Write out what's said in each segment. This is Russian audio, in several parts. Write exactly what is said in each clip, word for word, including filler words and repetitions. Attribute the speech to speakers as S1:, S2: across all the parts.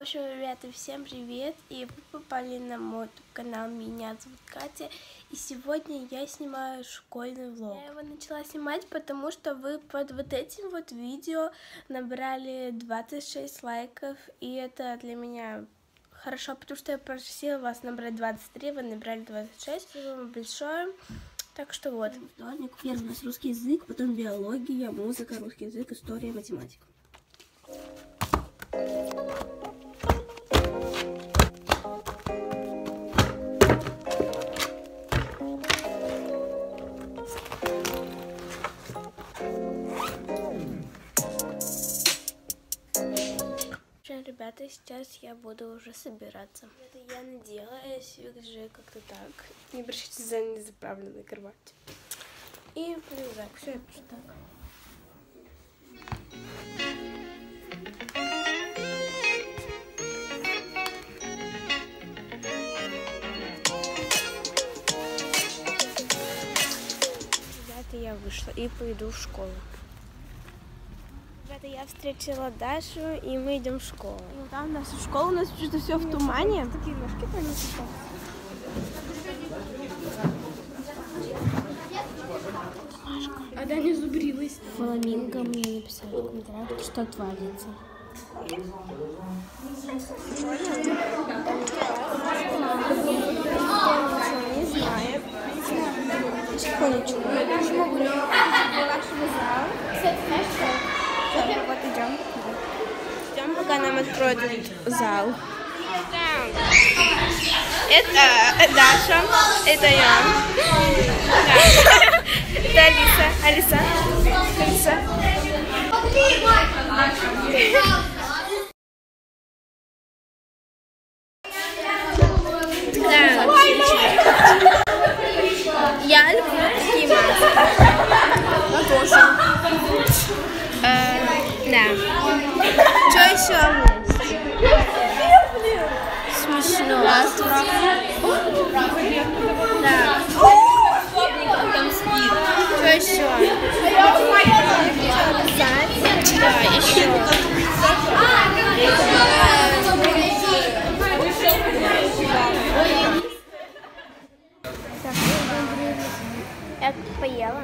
S1: В общем, ребята, всем привет, и вы попали на мой канал, меня зовут Катя, и сегодня я снимаю школьный влог. Я его начала снимать, потому что вы под вот этим вот видео набрали двадцать шесть лайков, и это для меня хорошо, потому что я просила вас набрать двадцать три, вы набрали двадцать шесть, спасибо вам большое. Так что вот. Вторник, первый у нас русский язык, потом биология, музыка, русский язык, история, математика. Ребята, сейчас я буду уже собираться. Это я надела, я выгляжу как-то так. Не обращайте за незаправленной кровати. И продолжаю. Все, я просто так. Ребята, я вышла и пойду в школу. Ребята, я встретила Дашу, и мы идем в школу. Ну, там у нас школа, у нас что-то все в тумане. Такие ножки понесут. А Даня зубрилась. Фламинго мне написали в комментариях, что творится. Не знаю. Секундочку. Почему гуляем до нашего зала? Вот идем. Ждем, пока нам откроют зал. Это Даша, это я. Это Алиса. Алиса. Алиса. Я люблю такие маски. Я тоже. Да. Что еще есть? Смешно. Да. Что еще? Да, еще. Я поела.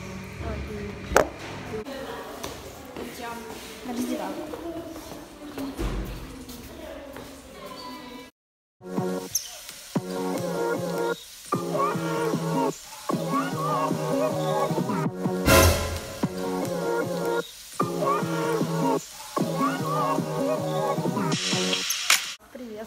S1: Раздевалку. Привет.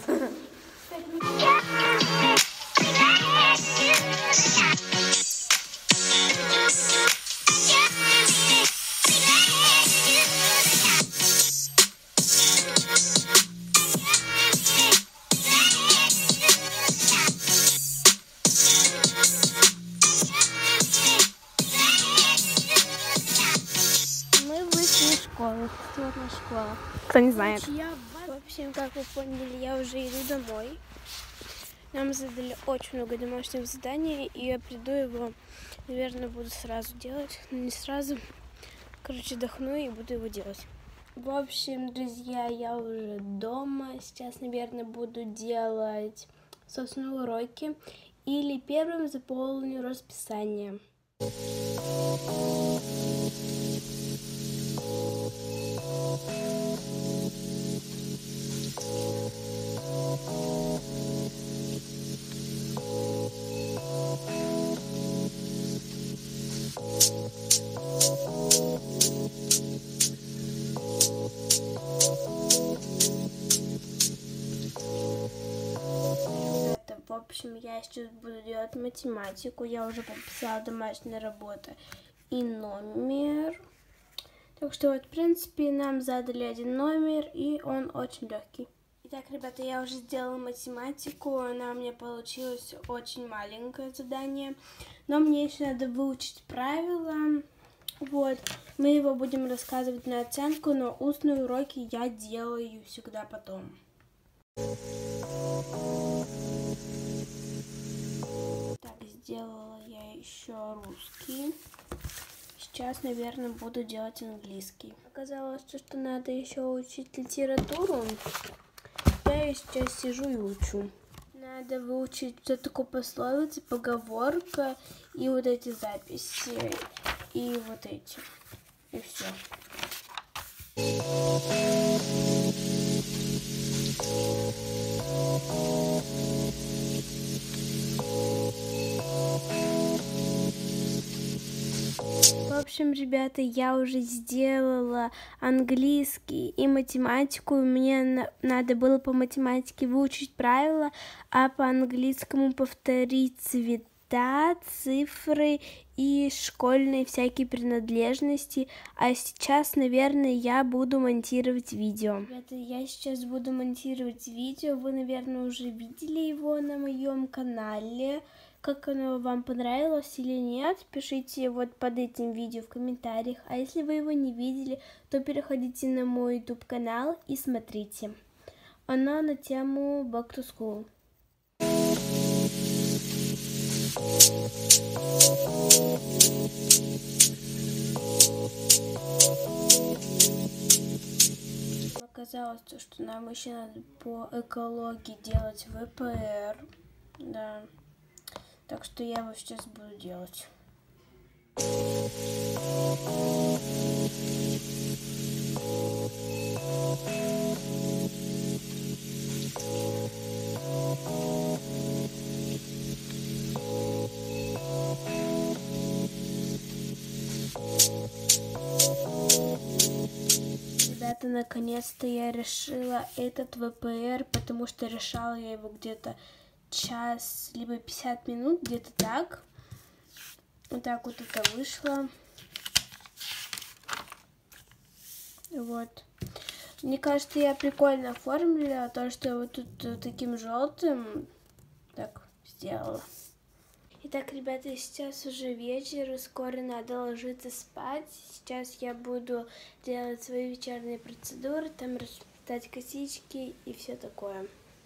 S1: Вот наша школа.
S2: Кто не знает.
S1: В общем, как вы поняли, я уже иду домой. Нам задали очень много домашних заданий, и я приду его, наверное, буду сразу делать. Но не сразу. Короче, отдохну и буду его делать. В общем, друзья, я уже дома. Сейчас, наверное, буду делать, собственно, уроки. Или первым заполню расписание. В общем, я сейчас буду делать математику. Я уже подписала домашние работы и номер. Так что вот, в принципе, нам задали один номер, и он очень легкий. Итак, ребята, я уже сделала математику. Она у меня получилась очень маленькое задание. Но мне еще надо выучить правила. Вот. Мы его будем рассказывать на оценку, но устные уроки я делаю всегда потом. Так, сделала я еще русский. Сейчас, наверное, буду делать английский. Оказалось, что надо еще учить литературу. я сейчас сижу и учу. Надо выучить вот такую пословицу, поговорка и вот эти записи, и вот эти, и все. В общем, ребята, я уже сделала английский и математику. Мне на надо было по математике выучить правила, а по английскому повторить цвета, цифры и школьные всякие принадлежности. А сейчас, наверное, я буду монтировать видео. Ребята, я сейчас буду монтировать видео. Вы, наверное, уже видели его на моем канале. Как оно вам понравилось или нет, пишите вот под этим видео в комментариях. А если вы его не видели, то переходите на мой YouTube канал и смотрите. Оно на тему Back to School. Оказалось, что нам еще надо по экологии делать вэ пэ эр. Да. Так что я его сейчас буду делать. Ребята, наконец-то я решила этот вэ пэ эр, потому что решала я его где-то час, либо пятьдесят минут, где-то так. Вот так вот это вышло. Вот. Мне кажется, я прикольно оформила то, что вот тут вот таким желтым так сделала. Итак, ребята, сейчас уже вечер, и скоро надо ложиться спать. Сейчас я буду делать свои вечерние процедуры, там расплетать косички и все такое.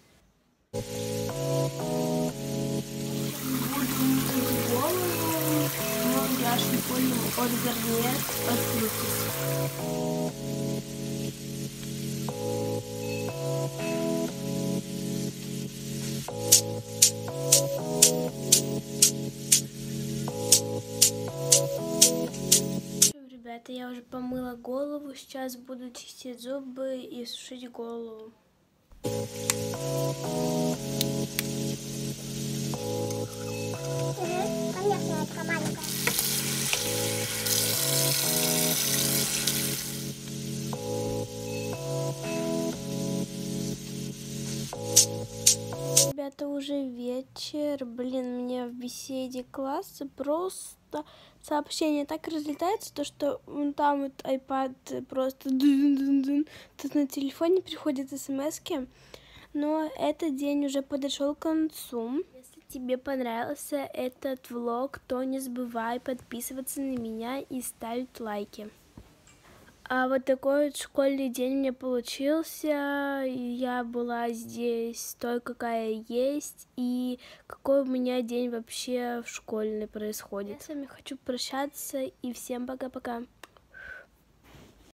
S1: Голову, но я ж не понял, от Гарниер, от Люкис. Ребята, я уже помыла голову, сейчас буду чистить зубы и сушить голову.
S2: Конечно, это маленькая.
S1: Ребята, уже вечер. Блин, мне в беседе класса просто сообщение так разлетается, то что вон там вот iPad просто тут на телефоне приходят смски. Но этот день уже подошел к концу. Если тебе понравился этот влог, то не забывай подписываться на меня и ставить лайки. А вот такой вот школьный день у меня получился. Я была здесь той, какая есть, и какой у меня день вообще в школьной происходит. Я с вами хочу прощаться, и всем пока-пока.